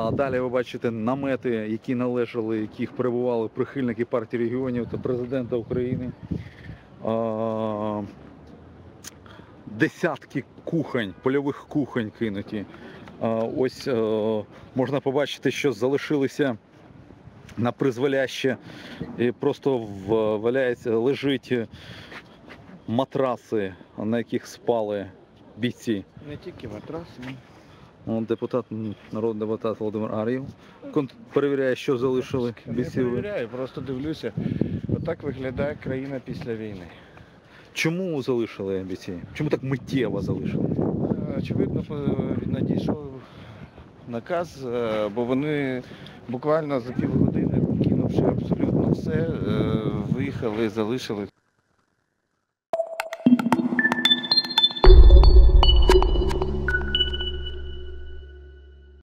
Далі ви бачите намети, яких перебували прихильники партії регіонів та президента України. Десятки кухонь, польових кухонь кинуті. Ось можна побачити, що залишилися на призволяще, і просто лежать матраси, на яких спали бійці. Не тільки матраси. Народний депутат Володимир Ар'єв перевіряє, що залишили бійці. Не перевіряю, просто дивлюся. Отак виглядає країна після війни. Чому залишили бійці? Чому так миттєво залишили? Очевидно, надійшов наказ, бо вони буквально за півгодини, кинувши абсолютно все, виїхали, залишили.